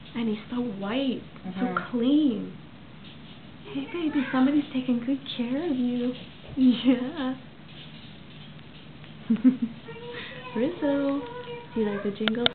And he's so white, so Mhm. clean. Hey baby, somebody's taking good care of you. Yeah. Rizzo, do you like the jingle?